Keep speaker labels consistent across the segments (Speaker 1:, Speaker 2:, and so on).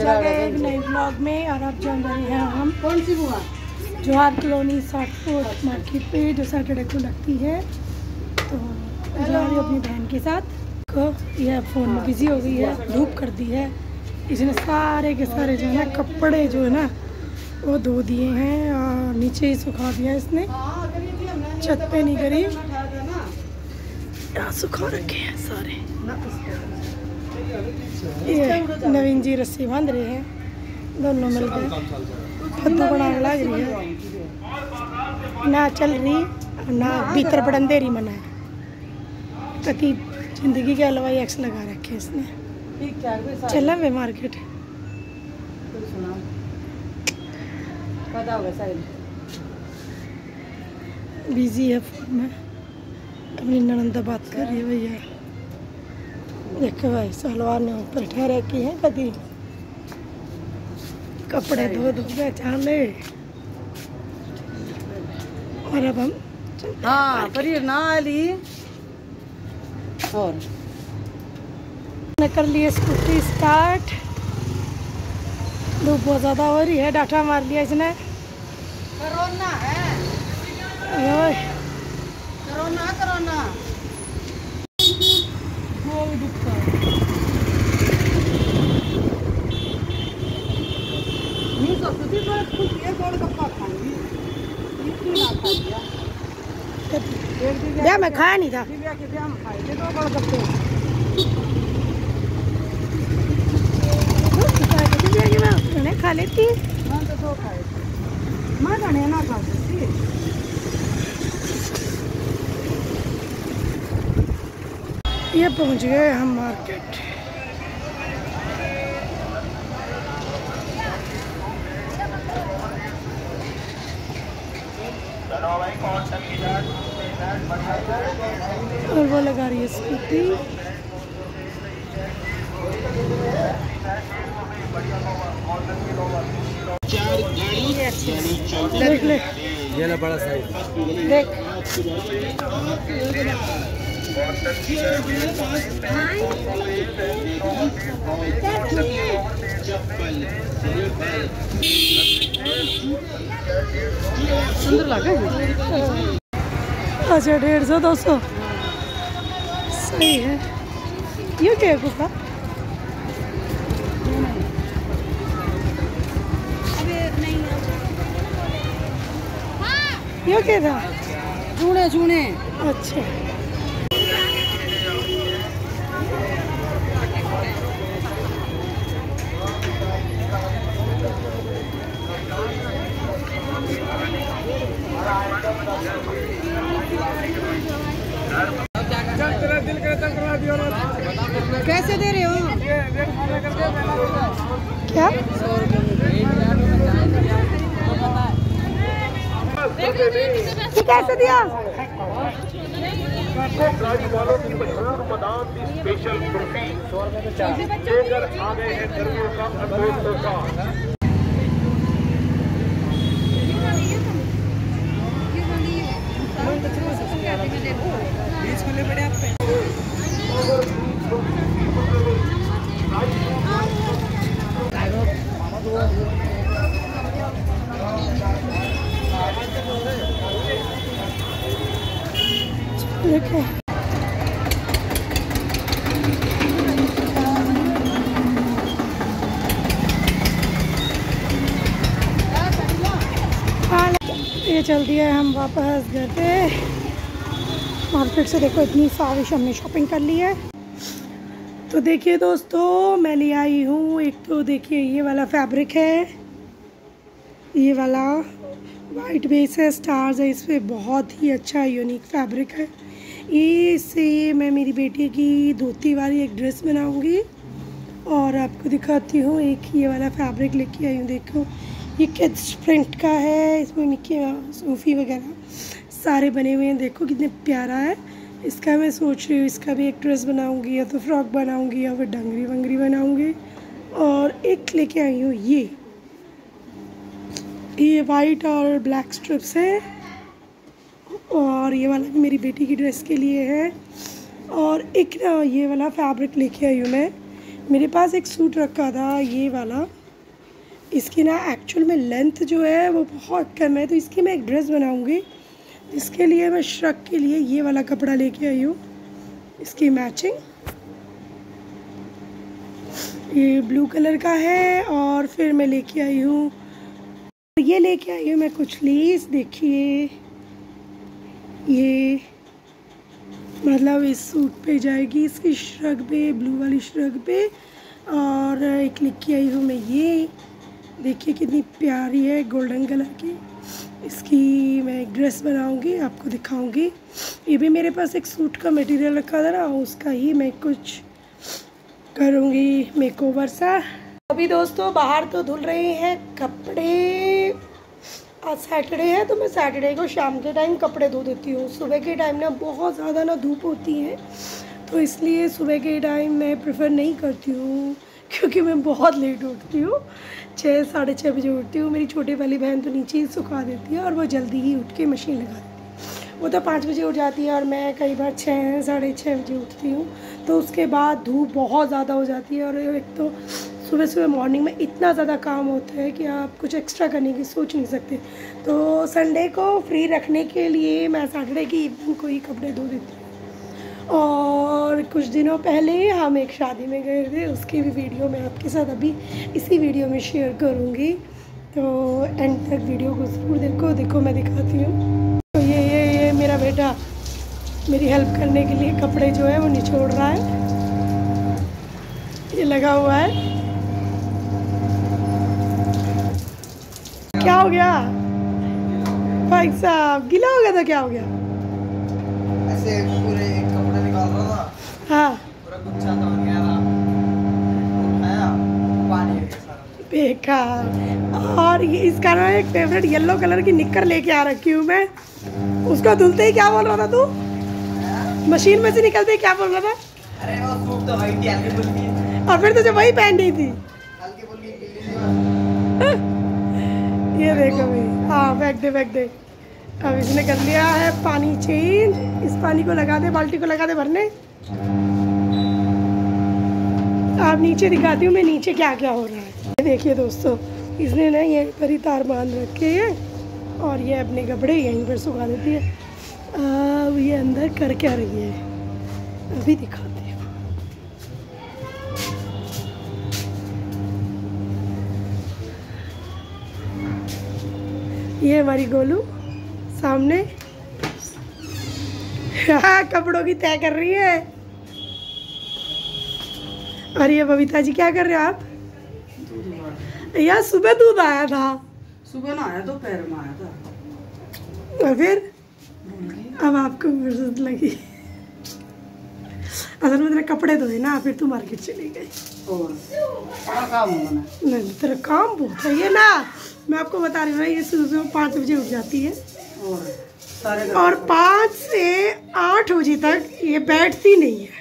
Speaker 1: आ गए एक नए ब्लॉग में। और अब चल रहे हैं हम
Speaker 2: कौन सी बुआ
Speaker 1: जवाहर कॉलोनी 60 फुट मार्केट पे, जो सैटरडे को लगती है। तो जा रही हूँ अपनी बहन के साथ। को यह फ़ोन में बिजी हो गई है, धूप कर दी है। इसने सारे के सारे जो है ना कपड़े जो है ना वो धो दिए हैं और नीचे ही सुखा दिया इसने, छत पे नहीं करी, यहाँ सुखा रखे हैं सारे। ये नवीन जी रस्सी बांध रहे हैं, दोनों मिल गए। फद्दू बना लग रही है ना, चल रही ना भीतर पड़न दे रही मना है। कति जिंदगी के अलावा एक्स लगा रखे इसने। चला वे मार्केट बिजी है फोन में, अपनी ननंदा बात कर रही है। भैया देखो भाई सलवार ने ऊपर ठहरे की है, कभी कपड़े धो धो के चाले। और अब हम
Speaker 2: हाँ पर ना ली और
Speaker 1: कर लिए स्कूटी स्टार्ट। धूप बहुत ज़्यादा हो रही है, डाटा मार लिया इसने।
Speaker 2: कोरोना है,
Speaker 1: ओए
Speaker 2: कोरोना कोरोना
Speaker 1: वो भी दुखता है।
Speaker 2: नहीं तो खुदी पर कुछ ये गोलगप्पा खाऊंगी, इतनी ना खा लिया।
Speaker 1: क्या मैं खाया नहीं था।
Speaker 2: दिव्या के ब्याह में खाए थे दो गोलगप्पे।
Speaker 1: मैं खा लेती,
Speaker 2: मैं तो दो खाए थे, मैं जाने ना खा सकती।
Speaker 1: ये पहुंच गए हम मार्केट। और वो लगा रही है स्कूटी। देख ले,
Speaker 3: ये ना बड़ा साइज
Speaker 1: देख
Speaker 2: सुंदर लगा।
Speaker 1: अच्छा 150 200 सही है। ये क्या है कुका? ये क्या था?
Speaker 2: चूने चूने
Speaker 1: अच्छा
Speaker 2: कैसे दे रहे हो?
Speaker 1: क्या ये कैसे दिया?
Speaker 4: गाड़ी वालों की मशहूर मदान की स्पेशल कुल्फी लेकर आ गए हैं गर्मियों का अद्भुत तोहफा।
Speaker 1: देखो ये चल दिया है हम वापस घर पे। मार्केट से देखो इतनी सारी हमने शॉपिंग कर ली है। तो देखिए दोस्तों मैं ले आई हूँ एक, तो देखिए ये वाला फैब्रिक है, ये वाला वाइट बेस है, स्टार्स है इस पर, बहुत ही अच्छा यूनिक फैब्रिक है। इससे मैं मेरी बेटी की धोती वाली एक ड्रेस बनाऊंगी और आपको दिखाती हूँ। एक ये वाला फैब्रिक लेके आई हूँ, देखो ये किड्स प्रिंट का है, इसमें मिक्की सूफी वगैरह सारे बने हुए हैं। देखो कितने प्यारा है। इसका मैं सोच रही हूँ इसका भी एक ड्रेस बनाऊंगी, या तो फ्रॉक बनाऊंगी या फिर डंगरी वंगरी बनाऊंगी। और एक लेके आई हूँ ये वाइट और ब्लैक स्ट्रिप्स है, और ये वाला भी मेरी बेटी की ड्रेस के लिए है। और एक ये वाला फैब्रिक लेके आई हूँ मैं। मेरे पास एक सूट रखा था ये वाला, इसकी ना एक्चुअल में लेंथ जो है वो बहुत कम है, तो इसकी मैं एक ड्रेस बनाऊंगी। इसके लिए मैं श्रग के लिए ये वाला कपड़ा लेके आई हूँ, इसकी मैचिंग ये ब्लू कलर का है। और फिर मैं लेके आई हूँ, ये लेके आई हूँ मैं कुछ लेस, देखिए ये मतलब इस सूट पे जाएगी, इसकी श्रग पे, ब्लू वाली श्रग पे। और एक लेके आई हूँ मैं ये, देखिए कितनी प्यारी है, गोल्डन कलर की। इसकी मैं एक ड्रेस बनाऊंगी, आपको दिखाऊंगी। ये भी मेरे पास एक सूट का मटेरियल रखा था ना, उसका ही मैं कुछ करूँगी मेकओवर सा। अभी दोस्तों बाहर तो धुल रहे हैं कपड़े, आज सैटरडे है तो मैं सैटरडे को शाम के टाइम कपड़े धो देती हूँ। सुबह के टाइम ना बहुत ज़्यादा ना धूप होती है, तो इसलिए सुबह के टाइम मैं प्रेफर नहीं करती हूँ, क्योंकि मैं बहुत लेट उठती हूँ, 6 साढ़े 6 बजे उठती हूँ। मेरी छोटी वाली बहन तो नीचे ही सुखा देती है और वो जल्दी ही उठ के मशीन लगा देती है। वो तो 5 बजे उठ जाती है और मैं कई बार 6 साढ़े 6 बजे उठती हूँ, तो उसके बाद धूप बहुत ज़्यादा हो जाती है। और एक तो सुबह सुबह मॉर्निंग में इतना ज़्यादा काम होता है कि आप कुछ एक्स्ट्रा करने की सोच नहीं सकते। तो संडे को फ्री रखने के लिए मैं सैटरडे की इवनिंग को ही कपड़े धो देती हूँ। और कुछ दिनों पहले हम एक शादी में गए थे, उसकी भी वीडियो मैं आपके साथ अभी इसी वीडियो में शेयर करूँगी, तो एंड तक वीडियो को ज़रूर देखो मैं दिखाती हूँ। तो ये मेरा बेटा मेरी हेल्प करने के लिए कपड़े जो है वो निचोड़ रहा है, ये लगा हुआ है। क्या हो गया भाई साहब, गीला हो गया था? क्या हो गया?
Speaker 2: ऐसे पूरे कपड़े निकाल रहा था,
Speaker 1: हाँ
Speaker 2: पूरा गुच्छा तो बन गया था, उठाया पानी आ गया सारा
Speaker 1: बेकार। और ये इसका ना एक फेवरेट येलो कलर की निक्कर लेके आ रखी हूँ मैं, उसको धुलते ही क्या बोल रहा था तू? मशीन में से निकलते ही क्या बोल रहा था?
Speaker 2: अरे वो सूट तो भाई हल्की फुल्की,
Speaker 1: और फिर तुझे वही पहन रही थी।
Speaker 2: हल्की फुल्की गिल्ली
Speaker 1: ये देखो भाई, हाँ फेंक दे। अब इसने कर लिया है पानी चेंज, इस पानी को लगा दे, बाल्टी को लगा दे भरने। आप नीचे दिखाती हूँ मैं नीचे क्या क्या हो रहा है। ये देखिए दोस्तों, इसने ना यहीं पर ही तार बांध रखे हैं और ये अपने कपड़े यहीं पर सुखा देती है। अब ये अंदर कर क्या रही है अभी दिखाती हूँ। ये हमारी गोलू सामने कपड़ों की तय कर रही है। और ये बबीता जी क्या कर रहे हो आप? यार सुबह दूध आया था,
Speaker 2: सुबह ना आया, दोपहर में आया था,
Speaker 1: और फिर अब आपको फुर्सत लगी। असल में तेरे कपड़े धोए ना, फिर तू मार्केट चली गई।
Speaker 2: और बड़ा काम होगा ना।
Speaker 1: नहीं तेरा काम बहुत है ये ना, मैं आपको बता रही हूँ ना, ये सुबह 5 बजे उठ जाती है
Speaker 2: और सारे
Speaker 1: और 5 से 8 बजे तक ये बैठती नहीं है,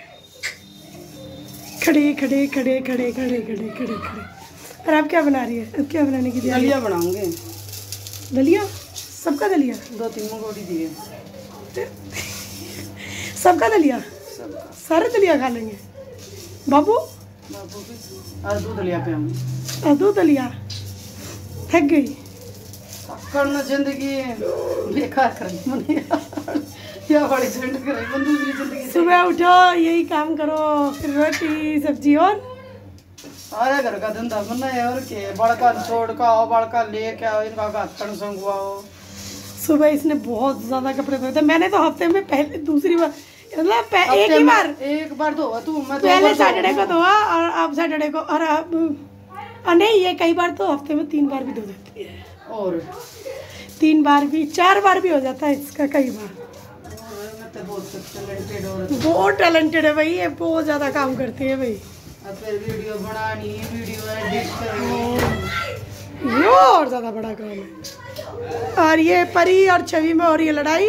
Speaker 1: खड़े। और आप क्या बना रही है? अब क्या बनाने की तैयारी?
Speaker 2: दलिया बनाऊंगे।
Speaker 1: दलिया? सबका दलिया?
Speaker 2: 2-3 मंगोड़ी दिए,
Speaker 1: सबका दलिया?
Speaker 2: सबका
Speaker 1: सारे दलिया खा लेंगे बाबू?
Speaker 2: बाबू भी आज 2 दलिया पे आऊंगे।
Speaker 1: अब 2 दलिया थक गई
Speaker 2: करना, जिंदगी बेकार करनी मने या बड़ी झंड करे मन, दूसरी जिंदगी
Speaker 1: सुबह उठो यही काम करो, फिर रोटी सब्जी और
Speaker 2: सारे घर का धंधा मना है। और के बड़का छोड़ का आओ, बड़का लेके आओ, इनका गाथन संगवाओ।
Speaker 1: सुबह इसने बहुत ज़्यादा कपड़े धोए थे। मैंने तो हफ्ते में पहले दूसरी बार मतलब एक बार
Speaker 2: धोआ तू, मैं
Speaker 1: पहले सैटरडे को धोआ और अब सैटरडे को, और अब नहीं ये कई बार तो हफ्ते में 3 बार भी धो देती है,
Speaker 2: और
Speaker 1: 3 बार भी 4 बार भी हो जाता है इसका कई बार।
Speaker 2: मैं तो बहुत
Speaker 1: बहुत टैलेंटेड है भाई, ये बहुत ज़्यादा काम करती है भाई।
Speaker 2: अब फिर वीडियो बनानी, वीडियो एडिट करनी,
Speaker 1: ये और ज़्यादा बड़ा काम है। और ये परी और छवि में हो रही है लड़ाई,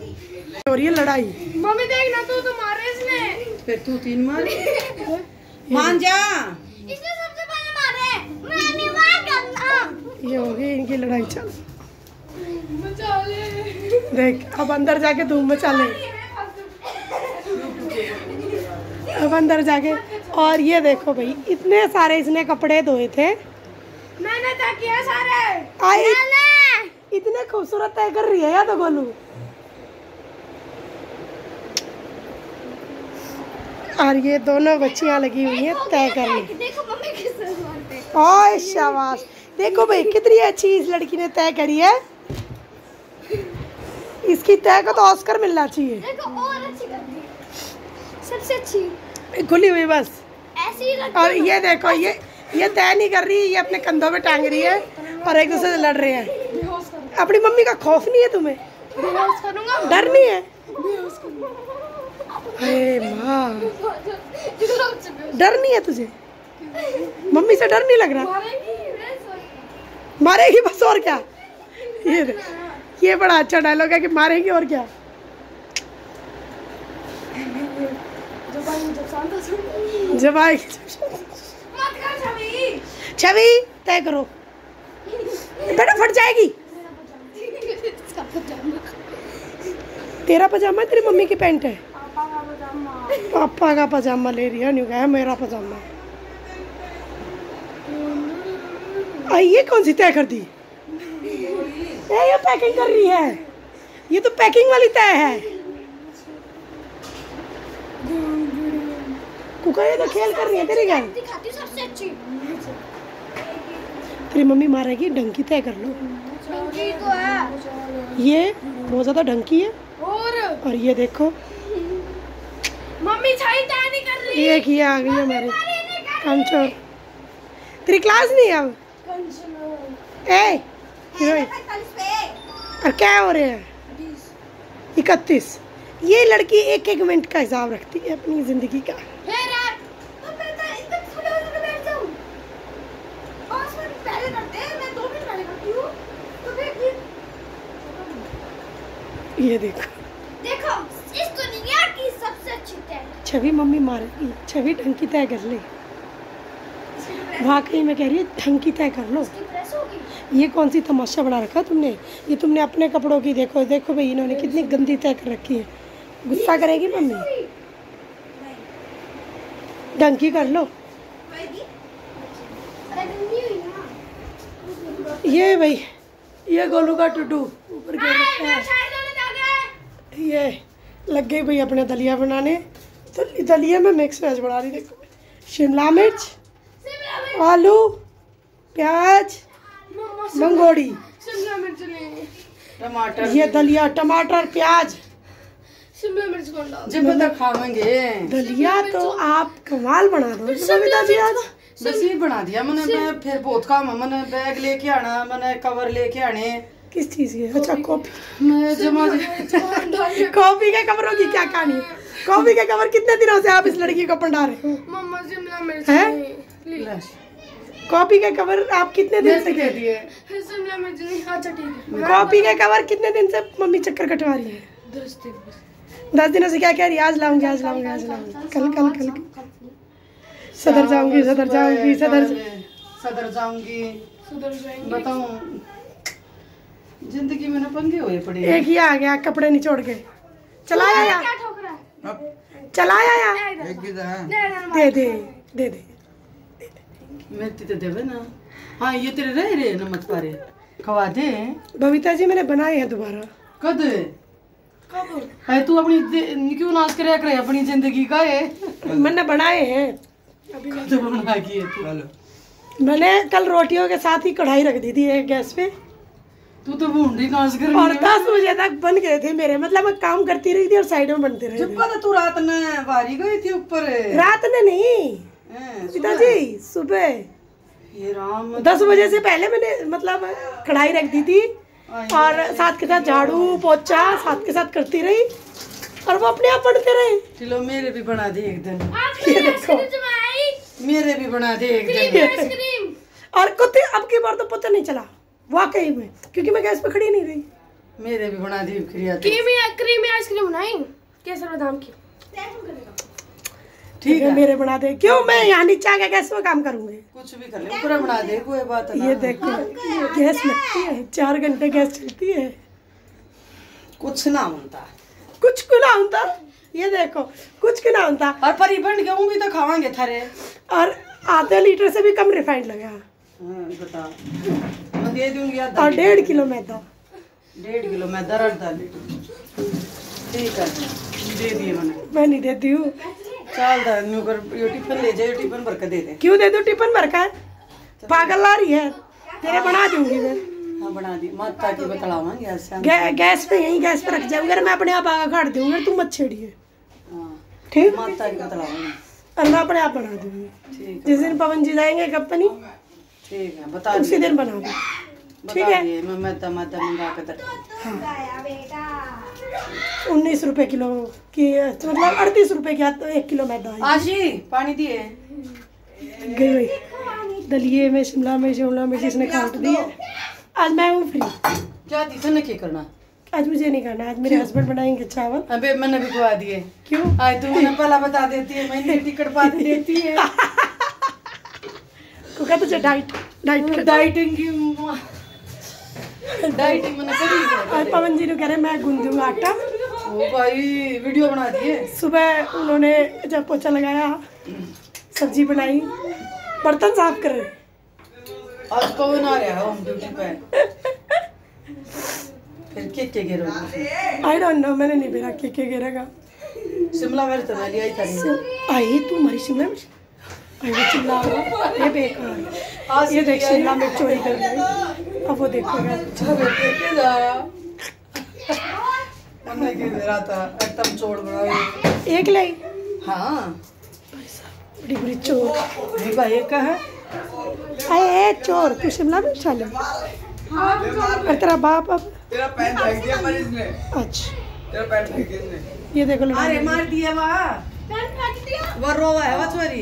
Speaker 3: मम्मी देखना तू मारे इसने,
Speaker 2: फिर तू 3 मार मान जा।
Speaker 3: इसने सबसे पहले मारे, मैं नहीं मार।
Speaker 1: ये हो गई इनकी लड़ाई। चल
Speaker 3: मचा ले,
Speaker 1: देख अब अंदर जाके धूम मचा ले, अब अंदर जाके। और ये देखो भाई इतने सारे इसने कपड़े धोए थे
Speaker 3: मैंने तय किया सारे।
Speaker 1: आई इतने खूबसूरत तय कर रही है या तो गोलू। और ये दोनों बच्चियां लगी हुई हैं तय करने।
Speaker 3: देखो मम्मी किस तरह मारते।
Speaker 1: ओए शाबाश, देखो भाई कितनी अच्छी इस लड़की ने तय करी है। इसकी तय को तो ऑस्कर मिलना चाहिए।
Speaker 3: देखो और अच्छी कर दी, सबसे अच्छी
Speaker 1: खुली हुई बस
Speaker 3: ऐसी ही रख।
Speaker 1: और ये देखो ये तय नहीं कर रही, ये अपने कंधों पे टांग रही है और एक दूसरे से लड़ रहे हैं। अपनी मम्मी का खौफ नहीं है तुम्हें?
Speaker 3: बेहोश करूंगा,
Speaker 1: डर नहीं है?
Speaker 3: बेहोश करूंगा।
Speaker 1: अरे माँ, डर नहीं है तुझे? मम्मी से डर नहीं लग रहा? मारेगी बस और क्या। ये बड़ा अच्छा डायलॉग है कि मारेगी और क्या। जब आएगी छवि तय करो बेटा, फट जाएगी। तेरा पजामा है, तेरी मम्मी की पैंट है? पापा का पजामा ले रही है, नहीं कहा मेरा पजामा। ये कौन सी तय कर दी? ये पैकिंग कर रही है, ये तो पैकिंग वाली तय है। कुका ये तो खेल कर रही है तेरी घर।
Speaker 3: दिखाती सबसे अच्छी।
Speaker 1: तेरी मम्मी मारेगी, ढंग की तय कर लो।
Speaker 3: डंकी तो है,
Speaker 1: ये बहुत ज्यादा ढंग की है। और ये देखो
Speaker 3: मम्मी छाई तय नहीं कर रही।
Speaker 1: ये किया आ गई हमारी कंचोर। तेरी क्लास नहीं है अब? ए हीरोइन, और क्या हो रहे हैं? 31। ये लड़की एक एक मिनट का हिसाब रखती है अपनी जिंदगी का। ये देखो
Speaker 3: देखो इस दुनिया की सबसे अच्छी तय।
Speaker 1: छवि मम्मी मारेगी, छवि ढंग की तय कर ले। वाकई में कह रही है ढंग की तय कर लो।
Speaker 3: प्रेस होगी।
Speaker 1: ये कौन सी तमाशा बना रखा तुमने? ये तुमने अपने कपड़ों की देखो, देखो भाई इन्होंने कितनी गंदी तय कर रखी है। गुस्सा करेगी मम्मी? ढंग की कर लो। ये भाई ये गोलू का टुटू ऊपर गिर रखा है। ये लग गई भाई अपने दलिया बनाने। तो दलिया में मिक्स वेज बना रही। देखो शिमला मिर्च, आलू, प्याज, मंगोड़ी,
Speaker 3: शिमला मिर्च लेंगे,
Speaker 2: टमाटर,
Speaker 1: ये दलिया टमाटर प्याज
Speaker 3: शिमला मिर्च कौन डाल?
Speaker 2: जब तक खावेंगे
Speaker 1: दलिया तो आप कमाल बना दो बबीता जी आज।
Speaker 2: बस ये बना दिया मैंने। मैं फिर बहुत काम है, मैंने बैग लेके आना, मैंने कवर लेके आने।
Speaker 1: किस चीज़ की? अच्छा कॉपी।
Speaker 2: मैं जमा
Speaker 1: कॉपी के कवरों की क्या कहानी है? कॉपी के कवर कितने दिनों से आप इस लड़की को पंडा रहे हो?
Speaker 3: मम्मा शिमला मिर्च
Speaker 1: हैं? कॉपी के कवर आप कितने दिन से
Speaker 2: दे दिए।
Speaker 3: शिमला मिर्च नहीं। अच्छा ठीक है।
Speaker 1: कॉपी के कवर कितने दिन से मम्मी चक्कर कटवा रही है? 10 दिनों से क्या कह रही है? आज लाऊंगी, आज लाऊंगी, आज लाऊंगी, कल कल कल सदर जाऊंगी, सदर जाऊंगी,
Speaker 2: सदर जाऊंगी।
Speaker 3: सुधर जाएंगे।
Speaker 2: बताऊं जिंदगी में ना पंगे हुए पड़े।
Speaker 1: एक ही आ गया कपड़े निचोड़ के। चलाया या
Speaker 3: क्या ठोक रहा है?
Speaker 1: चलाया या दे दे दे दे।
Speaker 2: मेथी तो देवे ना। हाँ ये तेरे रह रहे नमक पारे खवा दे।
Speaker 1: बबीता जी मैंने बनाए हैं दोबारा।
Speaker 2: कद है तू अपनी क्यों नाश करे करे अपनी जिंदगी का है?
Speaker 1: मैंने बनाए हैं।
Speaker 2: कद बना की है तू?
Speaker 1: मैंने कल रोटियों के साथ ही कढ़ाई रख दी थी एक गैस पे।
Speaker 2: तू तो भूंडी नाश कर
Speaker 1: और 10 बजे तक बन गए थे मेरे। मतलब मैं काम करती रही थी और साइड में बनते रहे
Speaker 2: जब
Speaker 1: थे।
Speaker 2: पता तू रात में बारी गई थी ऊपर।
Speaker 1: रात में नहीं पिताजी, सुबह।
Speaker 2: ये राम
Speaker 1: 10 बजे से पहले मैंने मतलब कढ़ाई रख दी थी और साथ के साथ झाड़ू पोछा साथ के साथ करती रही और वो अपने आप बनते रहे।
Speaker 2: चलो मेरे भी बना दे एक दिन।
Speaker 1: ये देखो
Speaker 2: मेरे भी बना दे एक दिन।
Speaker 3: आइसक्रीम।
Speaker 1: और कुछ अब की बार तो पता नहीं चला वाकई में, क्योंकि मैं गैस पे खड़ी नहीं रही।
Speaker 2: मेरे भी बना दी क्रिया।
Speaker 3: क्रीमी आइसक्रीम बनाई केसर बादाम की।
Speaker 1: ठीक है मेरे बना दे। क्यों मैं यहाँ नीचे आके गैस में काम करूंगी?
Speaker 2: कुछ भी कर ले पूरा बना दे, कोई बात ना।
Speaker 1: ये देखो गैस लगती है, 4 घंटे गैस चलती है।
Speaker 2: कुछ ना होता,
Speaker 1: कुछ क्यों ना होता। ये देखो कुछ क्यों ना होता।
Speaker 2: और परी बन के भी तो खावांगे थारे।
Speaker 1: और आधे लीटर से भी कम रिफाइंड लगा।
Speaker 2: बता मैं दे दूंगी आधा
Speaker 1: और 1.5 किलो मैदा।
Speaker 2: 1.5 किलो मैदा रख डाल। ठीक है दे दिए मैंने।
Speaker 1: मैं नहीं देती हूँ।
Speaker 2: चल दा न्यू कर यो टिफिन ले जाए, टिफिन भर के दे दे।
Speaker 1: क्यों दे दूँ? टिफिन भर का है? पागल ला रही है? तेरे बना दूंगी मैं।
Speaker 2: हाँ बना दी माता की बतलावांगे ऐसे।
Speaker 1: गैस पे, यहीं गैस पे रख जाऊंगा, मैं अपने आप आगा काट दूंगा, तू मत छेड़िए।
Speaker 2: हाँ
Speaker 1: ठीक,
Speaker 2: माता की बतलावांगे।
Speaker 1: और मैं अपने आप बना दूंगी।
Speaker 2: ठीक
Speaker 1: जिस दिन पवन जी जाएंगे कंपनी,
Speaker 2: ठीक है बता
Speaker 1: उसी दिन बना दूँ। ठीक है,
Speaker 2: मैं मैदा मंगा के दे।
Speaker 1: 19 रुपए किलो की, मतलब 38 रुपए की 1 किलो मैदा आई।
Speaker 2: आशी पानी दिए
Speaker 1: गई हुई दलिए में शिमला मिर्च इसने काट दी है। आज मैं हूँ फ्री।
Speaker 2: क्या तूने क्या करना?
Speaker 1: आज मुझे नहीं करना, आज मेरे हस्बैंड बनाएंगे चावल।
Speaker 2: अबे मैंने भी खुआ दिए।
Speaker 1: क्यों?
Speaker 2: आज तू मुझे पहला बता देती है, मैंने टिकट पा देती है।
Speaker 1: कुका तुझे डाइटिंग
Speaker 2: मैंने करी है।
Speaker 1: आज पवन जी ने कह रहे मैं गूंदूंगा आटा।
Speaker 2: ओ भाई वीडियो बना दिए।
Speaker 1: सुबह उन्होंने जब पोछा लगाया, सब्जी बनाई, बर्तन साफ कर रहे।
Speaker 2: आज कौन आ रहा है होम ड्यूटी पे? फिर के गिरोगे?
Speaker 1: आई डोंट नो, मैंने नहीं बेरा के गिरेगा।
Speaker 2: शिमला मिर्च तो मैं ले आई था।
Speaker 1: आई तू हमारी शिमला मिर्च, आई वो चिल्ला रहा, ये बेकार है। ये देख शिमला मिर्च चोरी कर गई, अब वो देखोगा।
Speaker 2: हमने क्या दे रहा था एकदम चोड़ बड़ा
Speaker 1: एक लाई।
Speaker 2: हाँ
Speaker 1: बड़ी बुरी चोर।
Speaker 2: नहीं भाई एक का है।
Speaker 1: अरे चोर, तू शिमला मिर्च खा ले। और तेरा बाप अब
Speaker 5: तेरा पैन फेंक दिया पर इसने।
Speaker 1: अच्छा
Speaker 5: तेरा पैन फेंक दिया इसने।
Speaker 1: ये देखो लड़ाई।
Speaker 2: अरे मार दिया वहाँ वो रोवा है वो चोरी।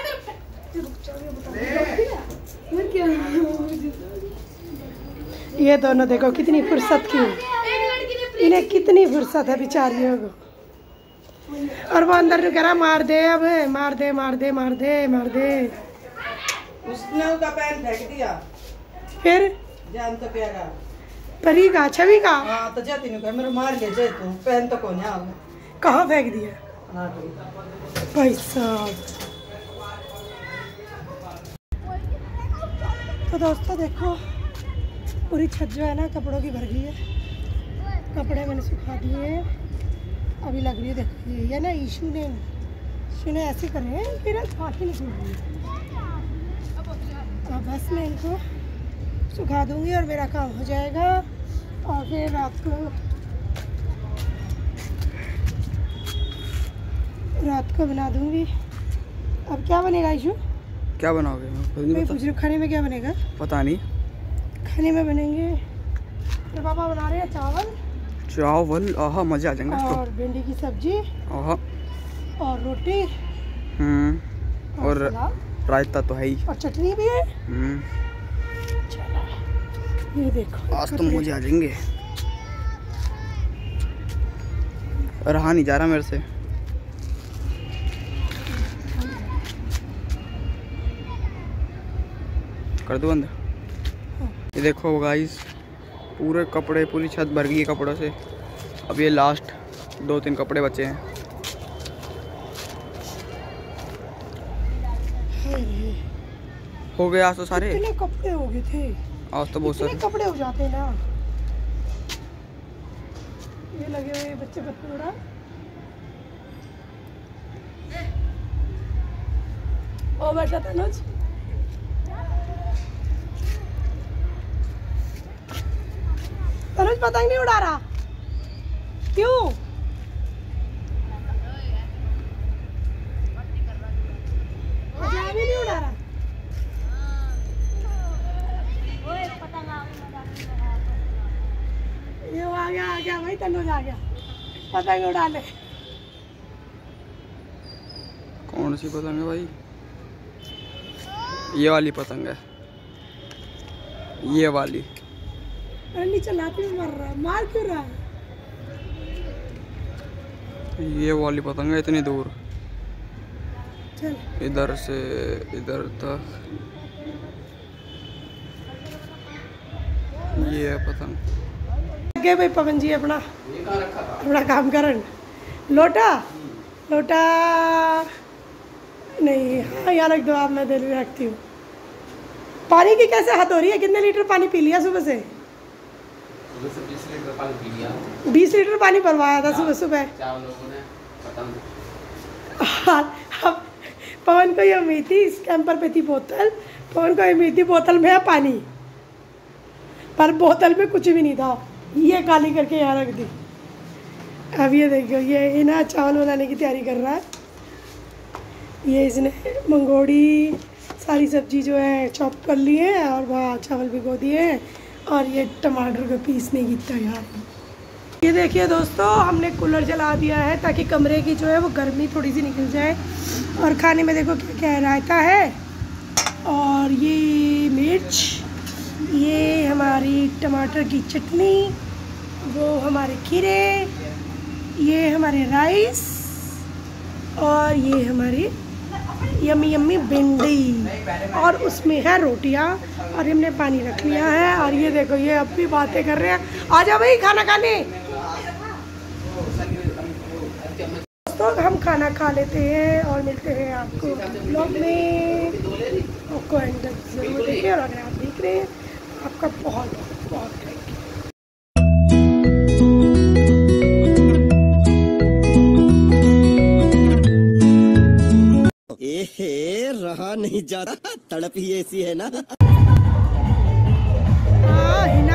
Speaker 1: ये दोनों देखो कितनी फुर्सत की, इन्हें कितनी फुर्सत है बेचारियों को। और वो अंदर कह रहा मार दे, अब मार दे मार दे मार दे मार दे।
Speaker 2: उसने उसका पैन फेंक दिया।
Speaker 1: फिर
Speaker 2: जान तो प्यारा
Speaker 1: परी का, छवि का
Speaker 2: हाँ तो जाती नहीं कह मेरे मार ले जाए तू पैन तो कौन है?
Speaker 1: कहाँ फेंक दिया
Speaker 2: हाँ
Speaker 1: भाई साहब। तो दोस्तों देखो पूरी छत जो है ना कपड़ों की भर गई है। कपड़े मैंने सुखा दिए, अभी लग रही है। देखो ये ना ईशू ने ऐसे करे फिर काफ़ी निकल रही है। अब बस मैं इनको सुखा दूंगी और मेरा काम हो जाएगा। और फिर रात को बना दूंगी। अब क्या बनेगा ईशू?
Speaker 5: क्या बनाओगे?
Speaker 1: मैं पूछ रही हूँ खाने में क्या बनेगा?
Speaker 5: पता नहीं।
Speaker 1: खाने में बनेंगे तो पापा बना रहे हैं
Speaker 5: चावल। आहा मजे आ जाएंगे
Speaker 1: और भिंडी की सब्जी
Speaker 5: आहा।
Speaker 1: और रोटी
Speaker 5: और
Speaker 1: सलाद
Speaker 5: रायता तो है ही।
Speaker 1: और चटनी भी है। ये देखो
Speaker 5: आज तो मजे आ जाएंगे। रहा नहीं जा रहा मेरे से। कर दो बंद। ये देखो गाइस पूरे कपड़े, पूरी छत भर गई है कपड़ों से। अब ये लास्ट 2-3 कपड़े बचे हैं। हो गए आज तो सारे।
Speaker 1: कितने कपड़े हो गए थे
Speaker 5: आज तो बहुत सारे
Speaker 1: कपड़े हो जाते हैं ना। ये लगे हुए बच्चे पतलूड़ा। ओ बैठा तनुज, तनुज पतंग नहीं उड़ा रहा क्यों? नहीं उड़ा रहा। ये आ गया भाई, तनुज आ गया, पतंग उड़ा ले।
Speaker 5: कौन सी पतंग है भाई? ये वाली पतंग है, ये वाली।
Speaker 1: अरे नीचे लाती में मर रहा है, मार क्यों रहा है?
Speaker 5: ये वाली पतंग है इतनी दूर,
Speaker 1: चल
Speaker 5: इधर से इधर तक। ये है पतंग।
Speaker 1: गए भाई पवन जी अपना काम करन। लोटा नहीं, हाँ यहाँ रख दो आप, मैं दिल्ली रखती हूँ। पानी की कैसे हद हो रही है? कितने लीटर पानी पी लिया सुबह से?
Speaker 5: 20 लीटर पानी पी लिया।
Speaker 1: 20 लीटर पानी भरवाया था सुबह सुबह।
Speaker 5: 4 लोगों ने खत्म।
Speaker 1: अब पवन को ये उम्मीद थी, इस कैंपर पे थी बोतल, पवन को उम्मीद थी बोतल में है पानी, पर बोतल में कुछ भी नहीं था। ये काली करके यहाँ रख दी। अब ये देखो, ये ना चावल बनाने की तैयारी कर रहा है। ये इसने मंगोड़ी सारी सब्जी जो है चॉप कर ली है और वहाँ चावल भिगो दिए हैं और ये टमाटर को पीसने की तैयारी। ये देखिए दोस्तों, हमने कूलर जला दिया है ताकि कमरे की जो है वो गर्मी थोड़ी सी निकल जाए। और खाने में देखो क्या क्या है, रायता है और ये मिर्च, ये हमारी टमाटर की चटनी, वो हमारे खीरे, ये हमारे राइस और ये हमारी यम्मी यम्मी भिंडी और उसमें है रोटियां और हमने पानी रख लिया है। और ये देखो, ये अब भी बातें कर रहे हैं, आ जाओ भाई खाना खाने। दोस्तों हम खाना खा लेते हैं और मिलते हैं आपको ब्लॉग में। आपको एंड तक जरूर देखिए और अगर आप देख रहे हैं आपका बहुत बहुत थैंक यू।
Speaker 6: रहा नहीं जाता, तड़प ही ऐसी है ना।
Speaker 1: हाँ हिना,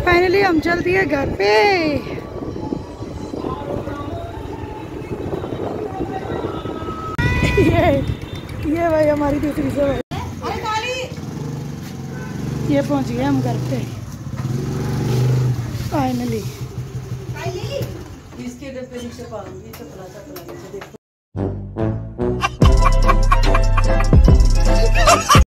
Speaker 1: फाइनली हम चल दिए घर पे। ये भाई हमारी दूसरी से ये पहुंच गए हम घर पे फाइनली।
Speaker 2: इसके डब्बे नीचे पाऊंगी चपला चपला देखो।